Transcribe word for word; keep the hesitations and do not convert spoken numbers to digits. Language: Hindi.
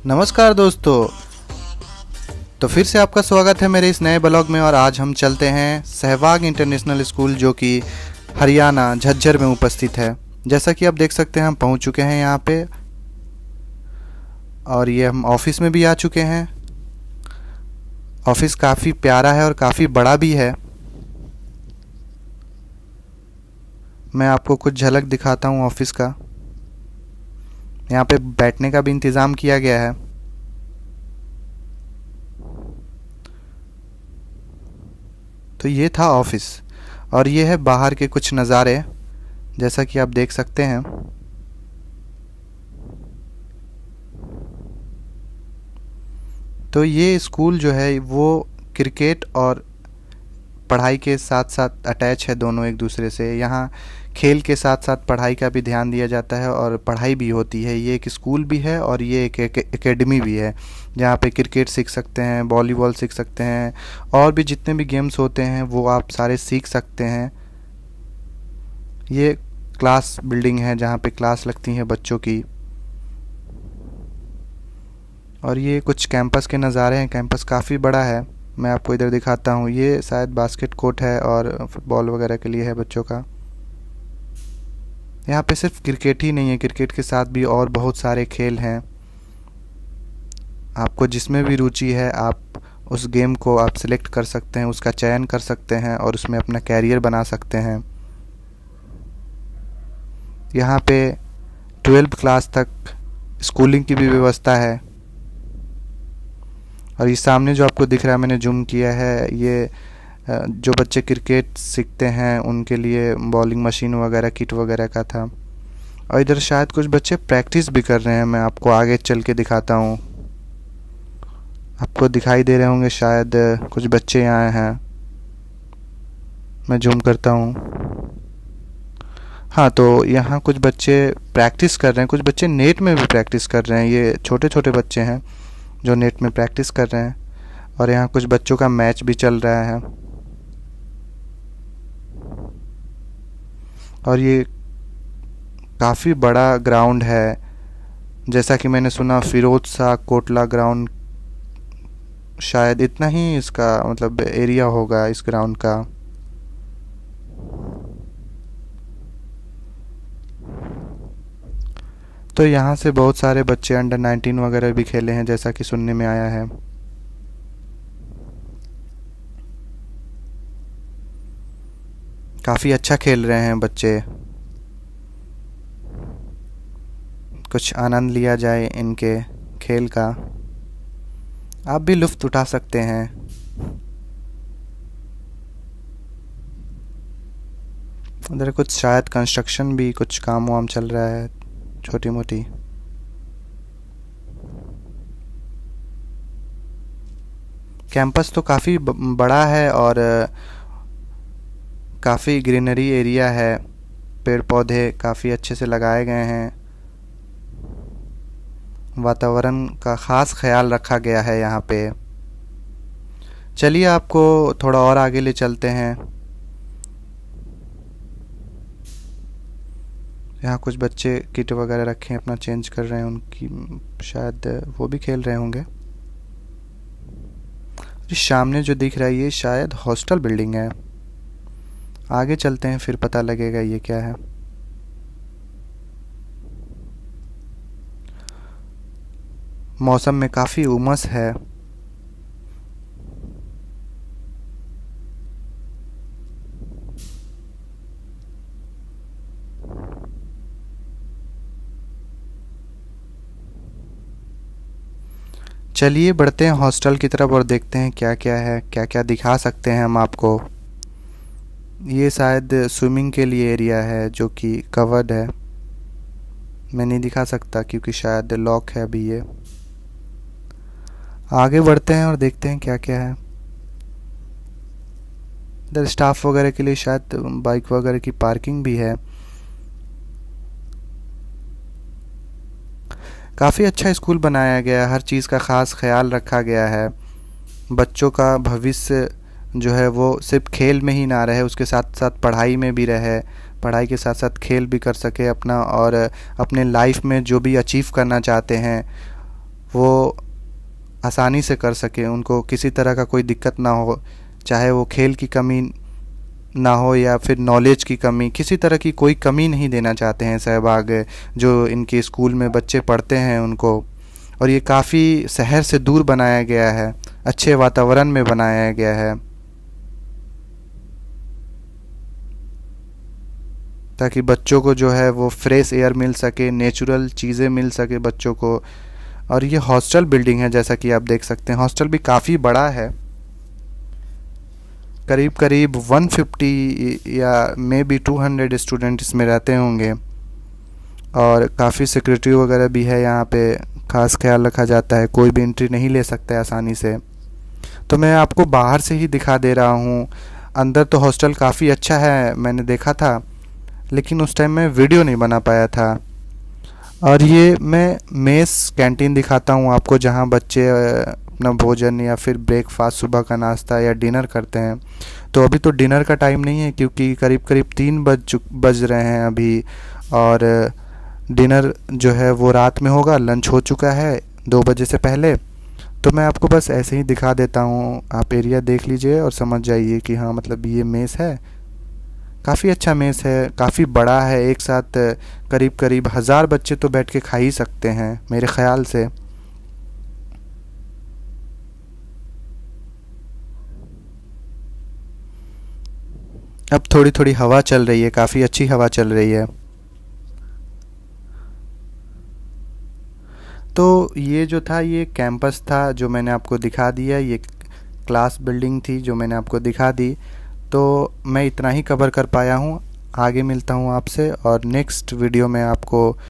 नमस्कार दोस्तों। तो फिर से आपका स्वागत है मेरे इस नए ब्लॉग में। और आज हम चलते हैं सहवाग इंटरनेशनल स्कूल जो कि हरियाणा झज्जर में उपस्थित है। जैसा कि आप देख सकते हैं हम पहुंच चुके हैं यहाँ पे, और ये हम ऑफिस में भी आ चुके हैं। ऑफिस काफ़ी प्यारा है और काफ़ी बड़ा भी है। मैं आपको कुछ झलक दिखाता हूँ ऑफिस का। यहाँ पे बैठने का भी इंतज़ाम किया गया है। तो ये था ऑफिस, और ये है बाहर के कुछ नज़ारे, जैसा कि आप देख सकते हैं। तो ये स्कूल जो है वो क्रिकेट और पढ़ाई के साथ साथ अटैच है, दोनों एक दूसरे से। यहाँ खेल के साथ साथ पढ़ाई का भी ध्यान दिया जाता है और पढ़ाई भी होती है। ये एक स्कूल भी है और ये एक एकेडमी भी है, जहाँ पे क्रिकेट सीख सकते हैं, वॉलीबॉल सीख सकते हैं, और भी जितने भी गेम्स होते हैं वो आप सारे सीख सकते हैं। ये क्लास बिल्डिंग है जहाँ पे क्लास लगती हैं बच्चों की। और ये कुछ कैंपस के नज़ारे हैं। कैंपस काफ़ी बड़ा है, मैं आपको इधर दिखाता हूँ। ये शायद बास्केट कोर्ट है और फुटबॉल वगैरह के लिए है बच्चों का। यहाँ पे सिर्फ क्रिकेट ही नहीं है, क्रिकेट के साथ भी और बहुत सारे खेल हैं। आपको जिसमें भी रुचि है आप उस गेम को आप सिलेक्ट कर सकते हैं, उसका चयन कर सकते हैं और उसमें अपना कैरियर बना सकते हैं। यहाँ पे ट्वेल्थ क्लास तक स्कूलिंग की भी व्यवस्था है। और ये सामने जो आपको दिख रहा है, मैंने जूम किया है, ये जो बच्चे क्रिकेट सीखते हैं उनके लिए बॉलिंग मशीन वगैरह किट वगैरह का था। और इधर शायद कुछ बच्चे प्रैक्टिस भी कर रहे हैं। मैं आपको आगे चल के दिखाता हूँ। आपको दिखाई दे रहे होंगे शायद कुछ बच्चे यहाँ हैं। मैं जूम करता हूँ। हाँ, तो यहाँ कुछ बच्चे प्रैक्टिस कर रहे हैं। कुछ बच्चे नेट में भी प्रैक्टिस कर रहे हैं। ये छोटे छोटे बच्चे हैं जो नेट में प्रैक्टिस कर रहे हैं। और यहाँ कुछ बच्चों का मैच भी चल रहा है। और ये काफ़ी बड़ा ग्राउंड है। जैसा कि मैंने सुना फिरोज शाह कोटला ग्राउंड, शायद इतना ही इसका मतलब एरिया होगा इस ग्राउंड का। तो यहाँ से बहुत सारे बच्चे अंडर नाइनटीन वगैरह भी खेले हैं, जैसा कि सुनने में आया है। काफ़ी अच्छा खेल रहे हैं बच्चे। कुछ आनंद लिया जाए इनके खेल का। आप भी लुत्फ़ उठा सकते हैं। उधर कुछ शायद कंस्ट्रक्शन भी कुछ काम वाम चल रहा है, छोटी मोटी। कैंपस तो काफ़ी बड़ा है और काफ़ी ग्रीनरी एरिया है। पेड़ पौधे काफ़ी अच्छे से लगाए गए हैं। वातावरण का ख़ास ख्याल रखा गया है यहाँ पे। चलिए आपको थोड़ा और आगे ले चलते हैं। यहाँ कुछ बच्चे किट वगैरह रखे हैं, अपना चेंज कर रहे हैं उनकी, शायद वो भी खेल रहे होंगे। सामने जो दिख रहा है ये शायद हॉस्टल बिल्डिंग है। आगे चलते हैं फिर पता लगेगा ये क्या है। मौसम में काफ़ी उमस है। चलिए बढ़ते हैं हॉस्टल की तरफ और देखते हैं क्या क्या है, क्या क्या दिखा सकते हैं हम आपको। ये शायद स्विमिंग के लिए एरिया है जो कि कवर्ड है। मैं नहीं दिखा सकता क्योंकि शायद लॉक है अभी ये। आगे बढ़ते हैं और देखते हैं क्या क्या है। इधर स्टाफ वगैरह के लिए शायद बाइक वगैरह की पार्किंग भी है। काफ़ी अच्छा स्कूल बनाया गया है, हर चीज़ का ख़ास ख्याल रखा गया है। बच्चों का भविष्य जो है वो सिर्फ खेल में ही ना रहे, उसके साथ साथ पढ़ाई में भी रहे। पढ़ाई के साथ साथ खेल भी कर सके अपना, और अपने लाइफ में जो भी अचीव करना चाहते हैं वो आसानी से कर सकें, उनको किसी तरह का कोई दिक्कत ना हो, चाहे वो खेल की कमी ना हो या फिर नॉलेज की कमी, किसी तरह की कोई कमी नहीं देना चाहते हैं सहबाग जो इनके स्कूल में बच्चे पढ़ते हैं उनको। और ये काफ़ी शहर से दूर बनाया गया है, अच्छे वातावरण में बनाया गया है, ताकि बच्चों को जो है वो फ्रेश एयर मिल सके, नेचुरल चीज़ें मिल सके बच्चों को। और ये हॉस्टल बिल्डिंग है, जैसा कि आप देख सकते हैं। हॉस्टल भी काफ़ी बड़ा है, करीब करीब एक सौ पचास या मे बी दो सौ स्टूडेंट इसमें रहते होंगे। और काफ़ी सिक्योरिटी वगैरह भी है यहाँ पे, खास ख्याल रखा जाता है, कोई भी एंट्री नहीं ले सकता है आसानी से। तो मैं आपको बाहर से ही दिखा दे रहा हूँ, अंदर तो हॉस्टल काफ़ी अच्छा है, मैंने देखा था, लेकिन उस टाइम मैं वीडियो नहीं बना पाया था। और ये मैं मेस कैंटीन दिखाता हूँ आपको, जहाँ बच्चे अपना भोजन या फिर ब्रेकफास्ट, सुबह का नाश्ता या डिनर करते हैं। तो अभी तो डिनर का टाइम नहीं है, क्योंकि करीब करीब तीन बज चुक बज रहे हैं अभी, और डिनर जो है वो रात में होगा, लंच हो चुका है दो बजे से पहले। तो मैं आपको बस ऐसे ही दिखा देता हूँ, आप एरिया देख लीजिए और समझ जाइए कि हाँ मतलब ये मेस है। काफ़ी अच्छा मेस है, काफ़ी बड़ा है, एक साथ करीब करीब हज़ार बच्चे तो बैठ के खा ही सकते हैं मेरे ख़्याल से। अब थोड़ी थोड़ी हवा चल रही है, काफ़ी अच्छी हवा चल रही है। तो ये जो था ये कैंपस था जो मैंने आपको दिखा दिया, ये क्लास बिल्डिंग थी जो मैंने आपको दिखा दी। तो मैं इतना ही कवर कर पाया हूँ, आगे मिलता हूँ आपसे और नेक्स्ट वीडियो में आपको